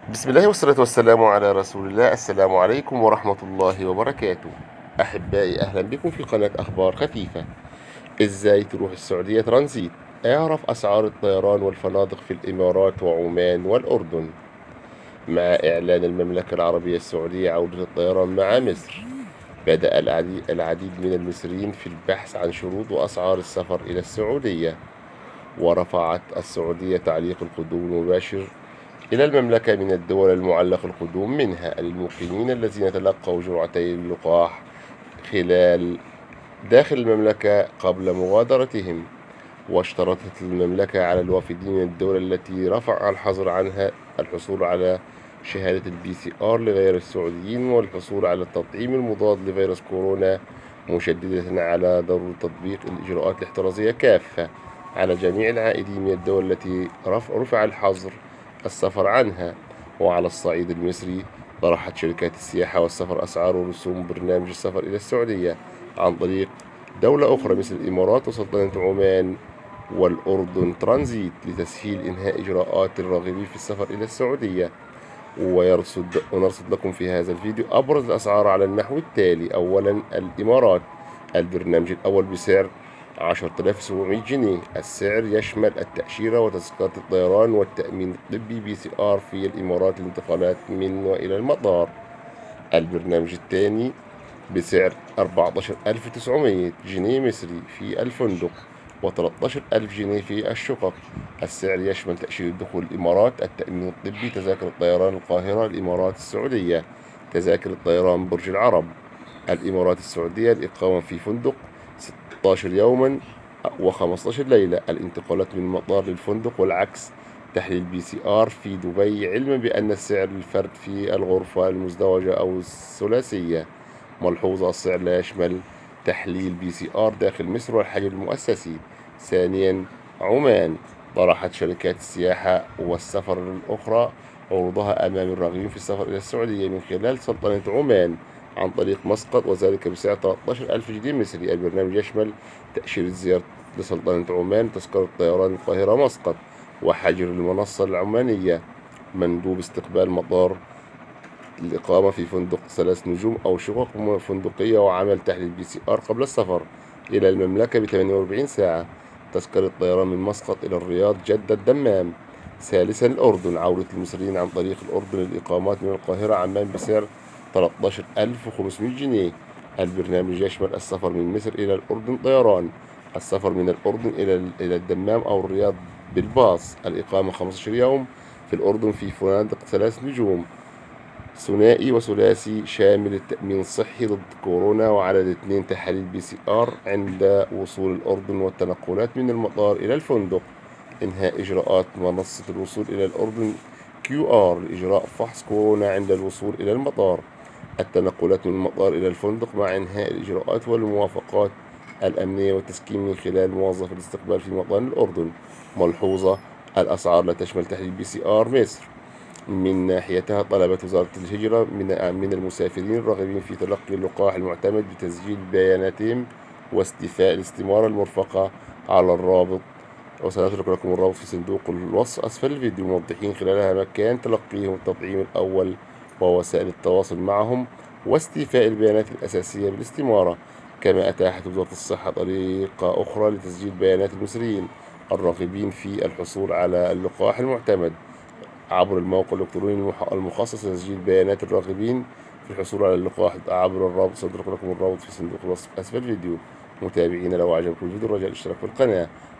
بسم الله والصلاة والسلام على رسول الله. السلام عليكم ورحمة الله وبركاته. أحبائي، أهلا بكم في قناة أخبار خفيفة. إزاي تروح السعودية ترانزيت؟ اعرف أسعار الطيران والفنادق في الإمارات وعمان والأردن. مع إعلان المملكة العربية السعودية عودة الطيران مع مصر، بدأ العديد من المصريين في البحث عن شروط وأسعار السفر إلى السعودية. ورفعت السعودية تعليق القدوم المباشر إلى المملكة من الدول المعلق القدوم منها للمقيمين الذين تلقوا جرعتي اللقاح خلال داخل المملكة قبل مغادرتهم. واشترطت المملكة على الوافدين من الدول التي رفع الحظر عنها الحصول على شهادة الPCR لغير السعوديين والحصول على التطعيم المضاد لفيروس كورونا، مشددة على ضرورة تطبيق الإجراءات الاحترازية كافة على جميع العائدين من الدول التي رفع الحظر السفر عنها. وعلى الصعيد المصري، طرحت شركات السياحة والسفر أسعار ورسوم برنامج السفر إلى السعودية عن طريق دولة أخرى مثل الإمارات وسلطنة عمان والأردن ترانزيت لتسهيل إنهاء إجراءات الراغبين في السفر إلى السعودية. ونرصد لكم في هذا الفيديو أبرز الأسعار على النحو التالي. أولا، الإمارات. البرنامج الأول بسعر 10700 جنيه. السعر يشمل التأشيرة وتذكرة الطيران والتأمين الطبي PCR في الإمارات للانتقالات من وإلى المطار. البرنامج الثاني بسعر 14900 جنيه مصري في الفندق و13000 جنيه في الشقق. السعر يشمل تأشيرة دخول الإمارات، التأمين الطبي، تذاكر الطيران القاهرة الإمارات السعودية، تذاكر الطيران برج العرب الإمارات السعودية، الإقامة في فندق 16 يوما و15 ليلة، الانتقالات من المطار للفندق والعكس، تحليل PCR في دبي، علما بأن السعر للفرد في الغرفة المزدوجة أو الثلاثية. ملحوظة: السعر لا يشمل تحليل PCR داخل مصر والحجر المؤسسي. ثانيا، عمان. طرحت شركات السياحة والسفر الأخرى عروضها أمام الراغبين في السفر إلى السعودية من خلال سلطنة عمان عن طريق مسقط، وذلك بسعر 13000 جنيه مصري. البرنامج يشمل تأشيرة زيارة لسلطنة عمان، تذكرة طيران القاهرة مسقط، وحجر المنصة العمانية، مندوب استقبال مطار، الإقامة في فندق 3 نجوم أو شقق فندقية، وعمل تحليل PCR قبل السفر إلى المملكة ب 48 ساعة، تذكرة طيران من مسقط إلى الرياض جدة الدمام. ثالثا، الأردن. عودة المصريين عن طريق الأردن للإقامات من القاهرة عمان بسعر 13500 جنيه. البرنامج يشمل السفر من مصر إلى الأردن طيران، السفر من الأردن إلى الدمام أو الرياض بالباص، الإقامة 15 يوم في الأردن في فنادق 3 نجوم ثنائي وثلاثي شامل التأمين الصحي ضد كورونا، وعدد 2 تحاليل PCR عند وصول الأردن، والتنقلات من المطار إلى الفندق. إنهاء إجراءات منصة الوصول إلى الأردن QR لإجراء فحص كورونا عند الوصول إلى المطار. التنقلات من المطار إلى الفندق مع إنهاء الإجراءات والموافقات الأمنية والتسكين من خلال موظف الاستقبال في مطار الأردن. ملحوظة: الأسعار لا تشمل تحليل PCR مصر. من ناحيتها، طلبت وزارة الهجرة من المسافرين الراغبين في تلقي اللقاح المعتمد بتسجيل بياناتهم واستيفاء الاستمارة المرفقة على الرابط، وسنترك لكم الرابط في صندوق الوصف أسفل الفيديو، موضحين خلالها مكان تلقيهم التطعيم الأول ووسائل التواصل معهم واستيفاء البيانات الأساسية بالاستمارة. كما أتاحت وزارة الصحة طريقة أخرى لتسجيل بيانات المصريين الراغبين في الحصول على اللقاح المعتمد عبر الموقع الإلكتروني المخصص لتسجيل بيانات الراغبين في الحصول على اللقاح عبر الرابط. سأترك لكم الرابط في صندوق الوصف أسفل الفيديو. متابعينا، لو أعجبكم الفيديو رجاء الاشتراك في القناة